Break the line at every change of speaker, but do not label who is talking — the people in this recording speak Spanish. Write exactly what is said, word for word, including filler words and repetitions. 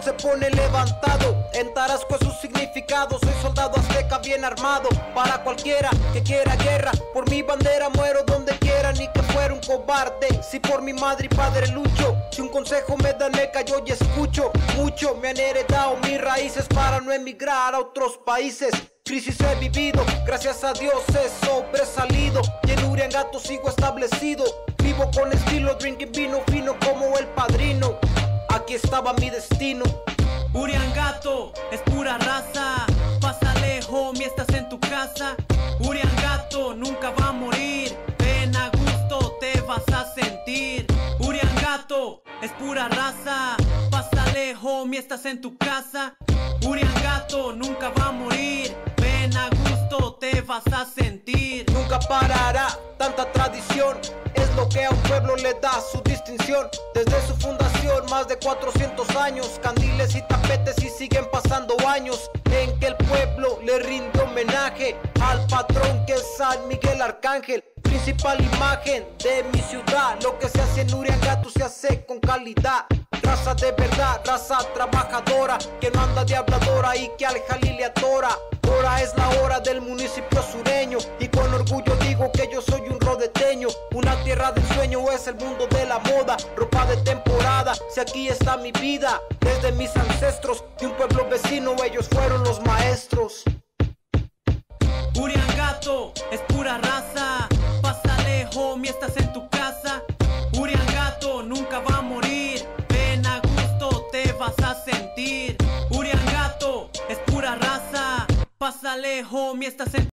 se pone levantado. En Tarasco es su significado. Soy soldado azteca bien armado. Para cualquiera que quiera guerra, por mi bandera muero donde quiera. Ni que fuera un cobarde, si por mi madre y padre lucho. Si un consejo me dan me callo y escucho. Mucho me han heredado mis raíces para no emigrar a otros países. Crisis he vivido, gracias a Dios he sobresalido. Y en Uriangato sigo establecido. Vivo con estilo, drinking vino fino como el padrino. Aquí estaba mi destino.
Uriangato es pura raza. Pásale, homie, estás en tu casa. Uriangato nunca va a morir. Ven a gusto, te vas a sentir. Uriangato es pura raza. Pásale, homie, estás en tu casa. Uriangato nunca va a morir. Ven a gusto, te vas a sentir.
Nunca parará tanta tradición. Es lo que a un pueblo le da su distinción. Desde su fundación, más de cuatrocientos años. Candiles y tapetes y siguen pasando años en que el pueblo le rinde homenaje al patrón que es San Miguel Arcángel. Principal imagen de mi ciudad. Lo que se hace en Uriangato se hace con calidad. Raza de verdad, raza trabajadora, que no anda de habladora y que al jalí le atora. Ahora es la hora del municipio sureño, y con orgullo digo que yo soy un rodeteño. Una tierra del sueño es el mundo de la moda, ropa de temporada, si aquí está mi vida. Desde mis ancestros, de un pueblo vecino, ellos fueron los maestros.
Uriangato es pura raza. Pásale, homie, estás en tu casa. Uriangato nunca va a morir. Ven a gusto, te vas a sentir. Uriangato es pura raza. Pásale, homie, estás en